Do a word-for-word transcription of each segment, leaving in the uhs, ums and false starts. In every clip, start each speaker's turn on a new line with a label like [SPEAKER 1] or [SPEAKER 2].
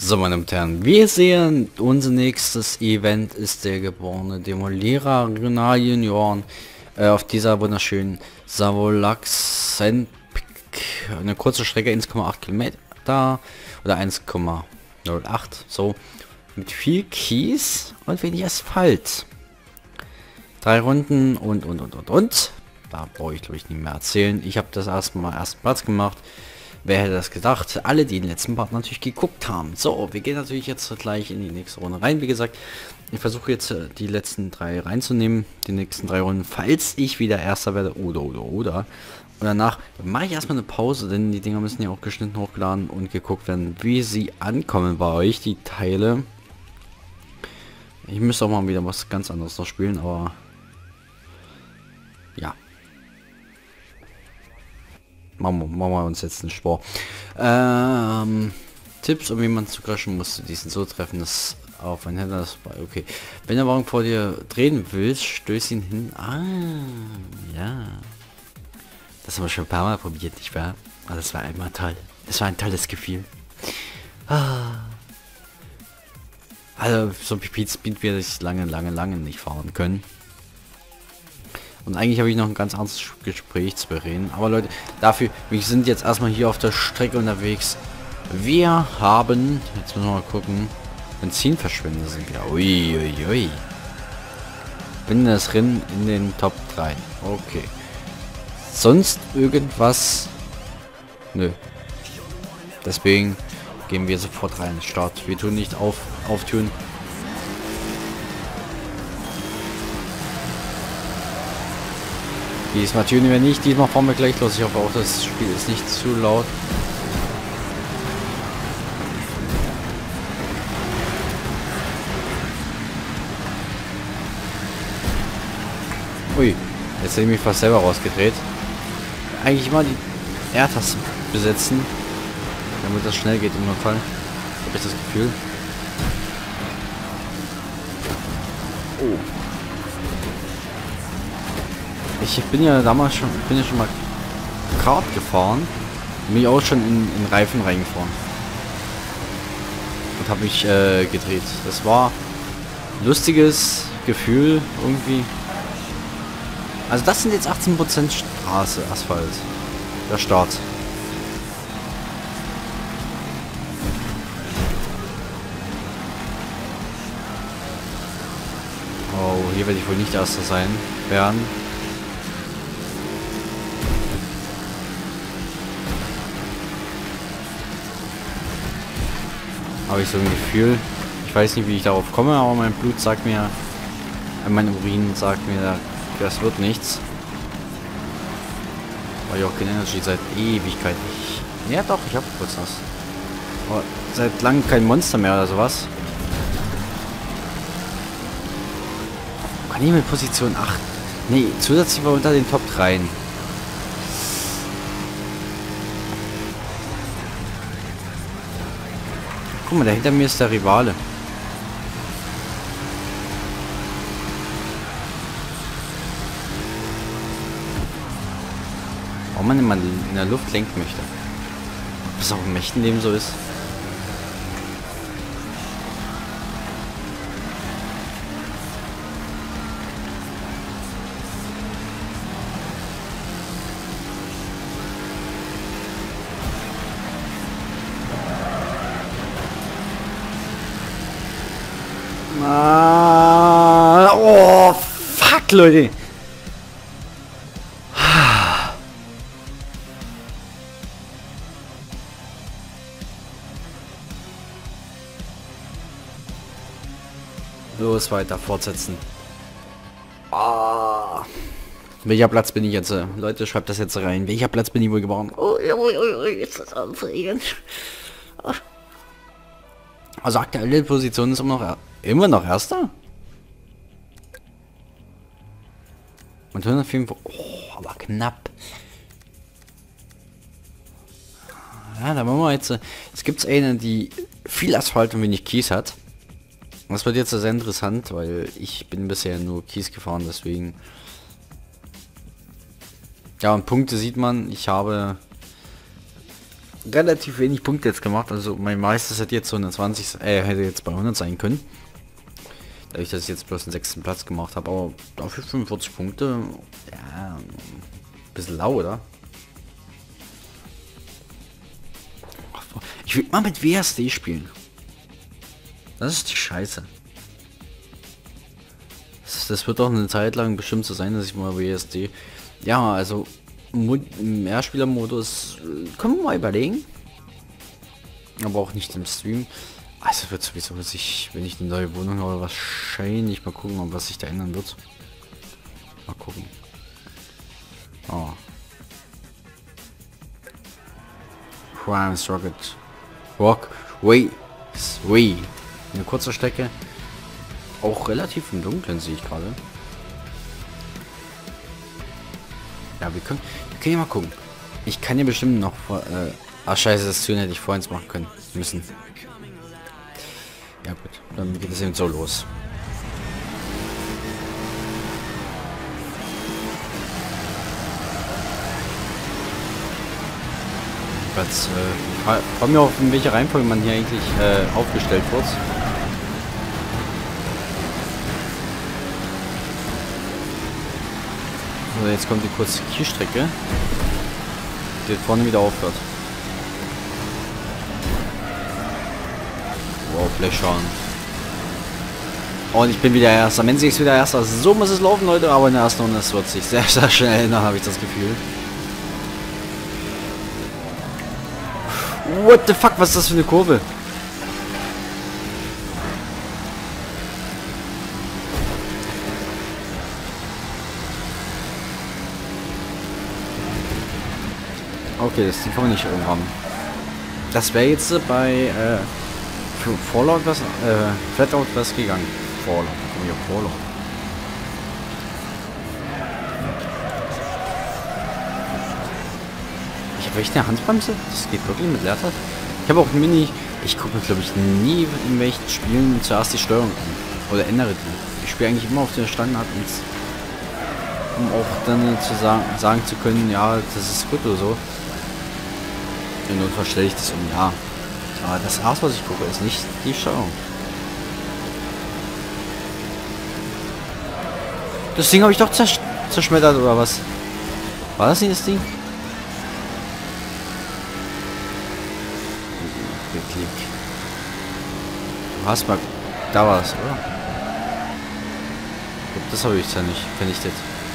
[SPEAKER 1] So, meine Damen und Herren, wir sehen, unser nächstes Event ist der geborene Demolierer Renal Junioren äh, auf dieser wunderschönen Savolax-Senpik. Eine kurze Strecke, eins Komma acht Kilometer oder eins Komma null acht, so, mit viel Kies und wenig Asphalt. Drei Runden und und und und und. Da brauche ich glaube ich nicht mehr erzählen. Ich habe das erstmal ersten Platz gemacht. Wer hätte das gedacht? Alle, die den letzten Part natürlich geguckt haben. So, wir gehen natürlich jetzt gleich in die nächste Runde rein. Wie gesagt, ich versuche jetzt die letzten drei reinzunehmen. Die nächsten drei Runden, falls ich wieder Erster werde. Oder, oder, oder. Und danach mache ich erstmal eine Pause, denn die Dinger müssen ja auch geschnitten, hochgeladen und geguckt werden, wie sie ankommen bei euch, die Teile. Ich müsste auch mal wieder was ganz anderes noch spielen, aber... ja. Machen wir, machen wir uns jetzt nicht vor. Ähm, Tipps, um jemanden zu crashen, musst du diesen so treffen, dass auf ein Händler das bei. Okay. Wenn der Wagen vor dir drehen willst, stöß ihn hin. Ah, ja. Das haben wir schon ein paar Mal probiert, nicht wahr? Aber das war einmal toll. Das war ein tolles Gefühl. Ah. Also so viel Speed werde ich lange, lange, lange nicht fahren können. Und eigentlich habe ich noch ein ganz anderes Gespräch zu bereden. Aber Leute, dafür, wir sind jetzt erstmal hier auf der Strecke unterwegs. Wir haben, jetzt müssen wir mal gucken, Benzinverschwender sind wir. Ui, ui, ui. Bin das Rennen in den Top drei. Okay. Sonst irgendwas? Nö. Deswegen gehen wir sofort rein. Start. Wir tun nicht auf, auftun. Diesmal tun wir nicht, diesmal fahren wir gleich los. Ich hoffe auch, das Spiel ist nicht zu laut. Ui, jetzt hätte ich mich fast selber rausgedreht. Eigentlich immer die R-Taste besetzen, damit das schnell geht im Notfall. Habe ich das Gefühl. Oh. Ich bin ja damals schon, bin ja schon mal Kart gefahren, mich auch schon in, in Reifen reingefahren und habe mich äh, gedreht. Das war ein lustiges Gefühl irgendwie. Also das sind jetzt achtzehn Prozent Straße, Asphalt, der Start. Oh, hier werde ich wohl nicht Erster sein werden. Habe ich so ein Gefühl. Ich weiß nicht, wie ich darauf komme, aber mein Blut sagt mir, äh, mein Urin sagt mir, das wird nichts. Weil ich auch kein Energy seit Ewigkeit nicht. Ja doch, ich habe kurz was. Aber seit langem kein Monster mehr oder sowas. Kann ich mit Position acht? Nee, zusätzlich war unter den Top drei. Guck mal, da hinter mir ist der Rivale. Warum man immer in der Luft lenken möchte. Ob es auch im echten Leben so ist. Ah, oh, fuck, Leute. Los, weiter, fortsetzen. Ah. Welcher Platz bin ich jetzt? Leute, schreibt das jetzt rein. Welcher Platz bin ich wohl geworden? Oh, oh, oh, oh, ist das aufregend. Also aktuelle Position ist immer noch immer noch Erster. Und hundertfünf. Oh, aber knapp. Ja, da machen wir jetzt. Es gibt eine, die viel Asphalt und wenig Kies hat. Das wird jetzt sehr interessant, weil ich bin bisher nur Kies gefahren, deswegen. Ja, und Punkte sieht man. Ich habe relativ wenig Punkte jetzt gemacht. Also mein meistes hätte jetzt hundertzwanzig, äh, hätte jetzt bei hundert sein können. Dadurch, dass ich jetzt bloß den sechsten Platz gemacht habe. Aber dafür fünfundvierzig Punkte, ja, ein bisschen lau, oder? Ich will mal mit W S D spielen. Das ist die Scheiße. Das, das wird doch eine Zeit lang bestimmt so sein, dass ich mal W S D... Ja, also im Mehrspieler-Modus äh, können wir mal überlegen. Aber auch nicht im Stream. Also wird sowieso sich, wenn ich eine neue Wohnung habe, wahrscheinlich mal gucken, ob was sich da ändern wird. Mal gucken. Oh. Crimes Rocket. Rock. Way. Way. Eine kurze Strecke. Auch relativ im Dunkeln sehe ich gerade. Ja, wir können, wir können ja mal gucken. Ich kann ja bestimmt noch... Äh, ach scheiße, das Tune hätte ich vorhin machen können. Müssen. Ja gut, dann geht es eben so los. Jetzt äh, kommen wir auf, in welche Reihenfolge man hier eigentlich äh, aufgestellt wird. So, jetzt kommt die kurze Kielstrecke, die vorne wieder aufhört. Wow, Blechschauen. Und ich bin wieder Erster. Menzi ist wieder Erster. So muss es laufen, Leute. Aber in der ersten Runde wird sich sehr, sehr schnell ändern, habe ich das Gefühl. What the fuck? Was ist das für eine Kurve? Okay, das kann man nicht umhaben. Das wäre jetzt bei äh, für Fallout was, äh, Flatout was gegangen. Fallout, ja, Fallout. Ich habe echt eine Handbremse. Das geht wirklich mit Leertaste. Ich habe auch ein Mini. Ich gucke mir, glaube ich, nie in welchen Spielen zuerst die Steuerung an. Oder ändere die. Ich spiele eigentlich immer auf den Standard, um auch dann zu sagen, sagen zu können, ja, das ist gut oder so. In Notfall stelle ich das um, ja. Aber das erste, was ich gucke, ist nicht die Steuerung. Das Ding habe ich doch zersch zerschmettert, oder was? War das nicht das Ding? Klick. Du hast mal... Da war es, oder? Das habe ich ja nicht vernichtet.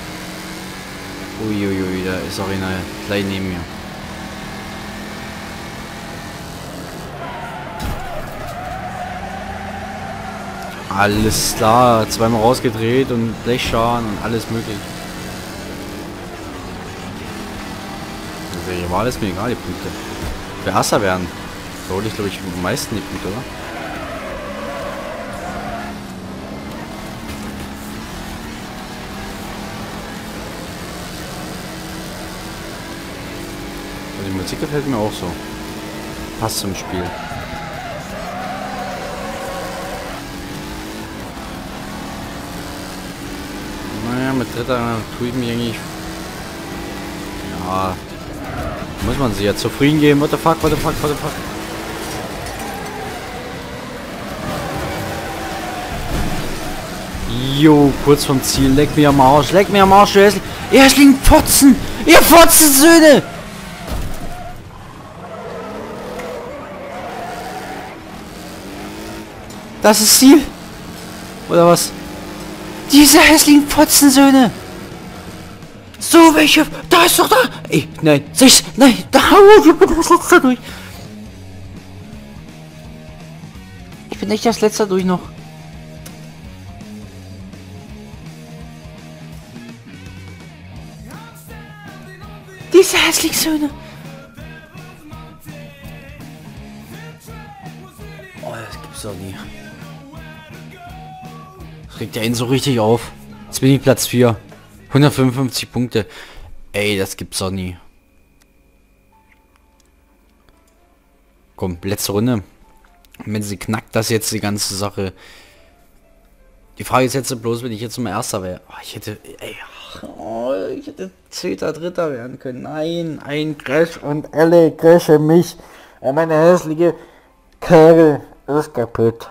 [SPEAKER 1] Uiuiui, da ist auch einer gleich neben mir. Alles klar, zweimal rausgedreht und Blechschaden und alles möglich. Also, war alles mir egal, die Punkte. Für Erster werden. Da hole ich, glaube ich, am meisten die Punkte, oder? Also die Musik gefällt mir auch so. Passt zum Spiel. Naja, mit dritter tue ich mich eigentlich... Ja... Muss man sich ja zufrieden geben. What the fuck, what the fuck, what the fuck. Jo, kurz vom Ziel. Leck mir am Arsch, leck mir am Arsch, du hässlich. Ihr hässlichen Fotzen! Ihr Fotzensöhne! Das ist Ziel? Oder was? Diese hässlichen Fotzensöhne! So welche... Da ist doch da! Ey, nein, sechs... Nein, da... Ich bin durch. Ich bin echt das letzte durch noch. Diese hässlichen Söhne! Oh, das gibt's doch nie. Das regt ja ihn so richtig auf. Jetzt bin ich Platz vier. hundertfünfundfünfzig Punkte. Ey, das gibt's doch nie. Komm, letzte Runde. Wenn sie knackt das jetzt die ganze Sache. Die Frage ist jetzt bloß, wenn ich jetzt zum Erster wäre. Oh, ich hätte, ey, oh, ich hätte Zehnter, Dritter werden können. Nein, ein Crash und alle crashen mich. Meine hässliche Karre ist kaputt.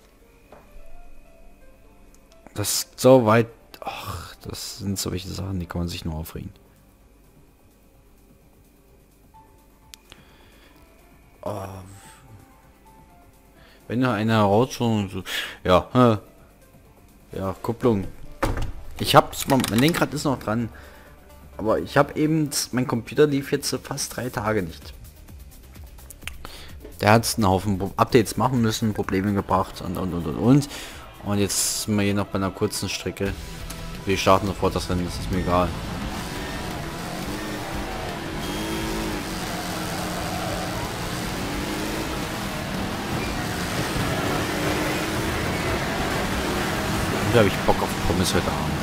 [SPEAKER 1] Das ist so weit. Ach, das sind solche Sachen, die kann man sich nur aufregen. Oh. Wenn da eine Herausforderung so, ja, ja, Kupplung. Ich hab's, mein Lenkrad ist noch dran, aber ich habe eben, mein Computer lief jetzt fast drei Tage nicht. Der hat einen Haufen Updates machen müssen, Probleme gebracht und und und und und. Und jetzt sind wir hier noch bei einer kurzen Strecke. Wir starten sofort das Rennen, das ist mir egal. Da habe ich Bock auf Pommes heute Abend.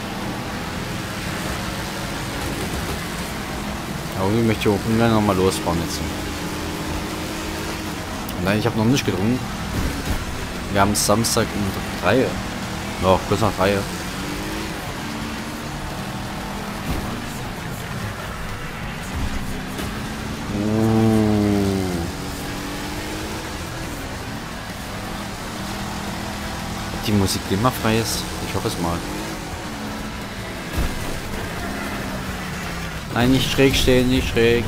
[SPEAKER 1] Aber irgendwie möchte ich auch ungern noch mal losfahren jetzt. Nein, ich habe noch nicht getrunken. Wir haben Samstag um drei. Ja, kurz nach drei. Die Musik immer frei ist. Ich hoffe es mal. Nein, nicht schräg stehen, nicht schräg.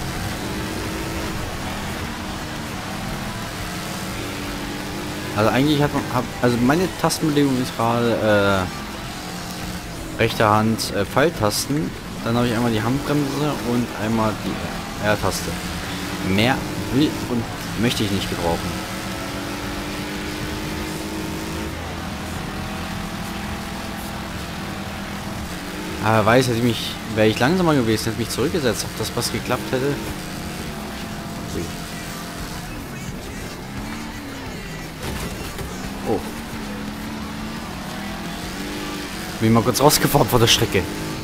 [SPEAKER 1] Also eigentlich hat man, hab, also meine Tastenbelegung ist gerade äh, rechte Hand äh, Pfeiltasten, dann habe ich einmal die Handbremse und einmal die R-Taste. Mehr will und möchte ich nicht gebrauchen. Aber weiß, hätte ich mich, wäre ich langsamer gewesen, hätte mich zurückgesetzt, ob das was geklappt hätte. Oh. Bin mal kurz rausgefahren vor der Strecke.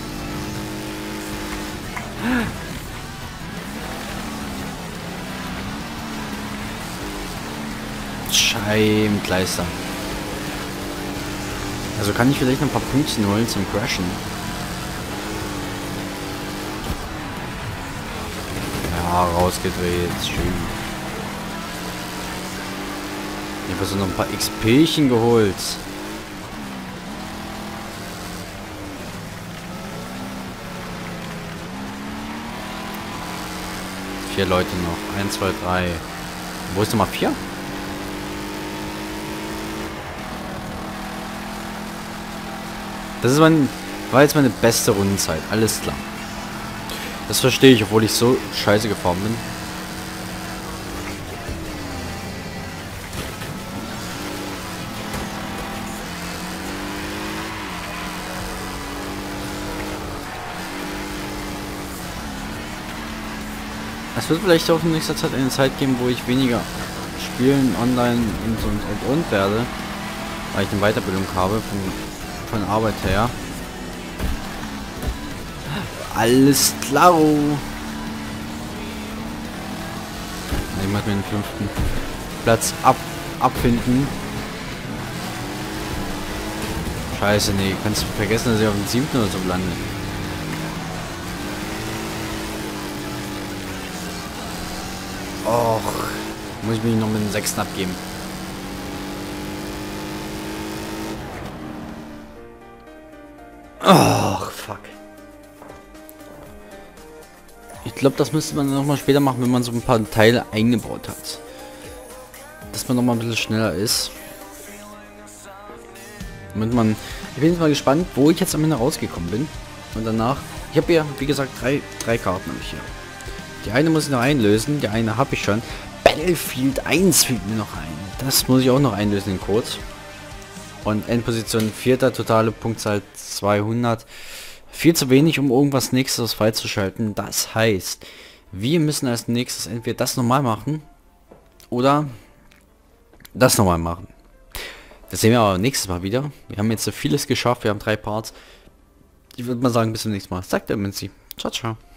[SPEAKER 1] Scheibenkleister. Also kann ich vielleicht noch ein paar Pünktchen holen zum Crashen. Ja, rausgedreht, schön. Ich habe so noch ein paar X P-chen geholt. Vier Leute noch. Eins, zwei, drei. Wo ist Nummer vier? Das ist mein, war jetzt meine beste Rundenzeit. Alles klar. Das verstehe ich, obwohl ich so scheiße gefahren bin. Es wird vielleicht auch in nächster Zeit eine Zeit geben, wo ich weniger spielen, online und und und, und werde, weil ich eine Weiterbildung habe von, von Arbeit her. Alles klar. Ich muss mir den fünften Platz ab abfinden. Scheiße, nee, kannst du vergessen, dass ich auf dem siebten oder so lande. Och, muss ich mich noch mit dem sechsten abgeben. Ach, fuck. Ich glaube, das müsste man noch mal später machen, wenn man so ein paar Teile eingebaut hat. Dass man noch mal ein bisschen schneller ist. Damit man... Ich bin jetzt mal gespannt, wo ich jetzt am Ende rausgekommen bin. Und danach... Ich habe ja, wie gesagt, drei, drei Karten habe ich hier. Die eine muss ich noch einlösen, die eine habe ich schon. Battlefield eins fehlt mir noch ein. Das muss ich auch noch einlösen, den Code. Und Endposition vierter, totale Punktzahl zweihundert. Viel zu wenig, um irgendwas nächstes freizuschalten. Das heißt, wir müssen als nächstes entweder das nochmal machen oder das nochmal machen. Das sehen wir aber nächstes Mal wieder. Wir haben jetzt so vieles geschafft. Wir haben drei Parts. Ich würde mal sagen, bis zum nächsten Mal. Sagt der Minzi. Ciao, ciao.